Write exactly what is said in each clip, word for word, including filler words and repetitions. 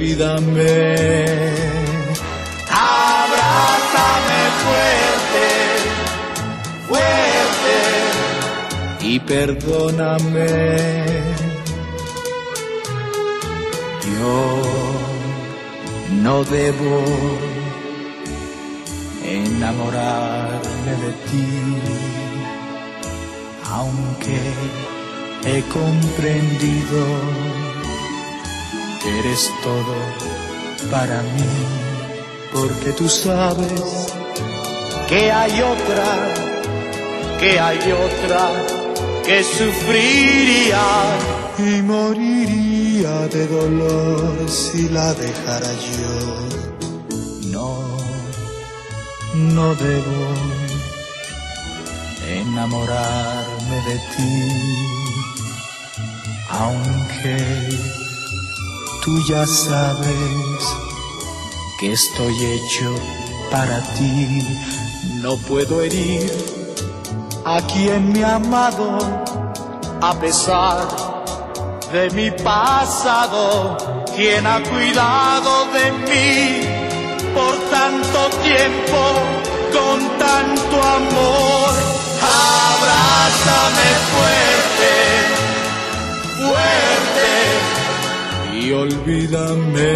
olvídame. Abrázame fuerte, fuerte y perdóname. Yo no debo enamorarme de ti, aunque he comprendido que eres todo para mí, porque tú sabes que hay otra, que hay otra que sufriría y moriría de dolor si la dejara yo. No, no debo enamorarme de ti, aunque tú ya sabes que estoy hecho para ti. No puedo herir a quien me ha amado, a pesar de mi pasado, quien ha cuidado de mí por tanto tiempo, con tanto amor. Abrázame fuerte, fuerte y olvídame.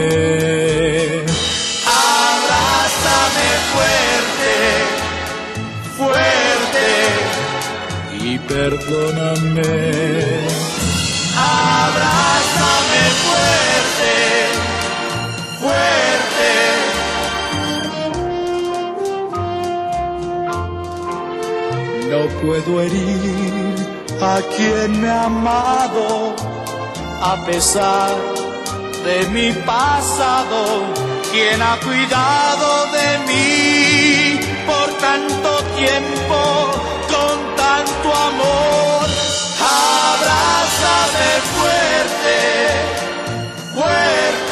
Abrázame fuerte, fuerte y perdóname. Abrázame fuerte, fuerte. No puedo herir a quien me ha amado, a pesar de mi pasado, quien ha cuidado de mí por tanto tiempo, con tanto amor. Abrázame fuerte, fuerte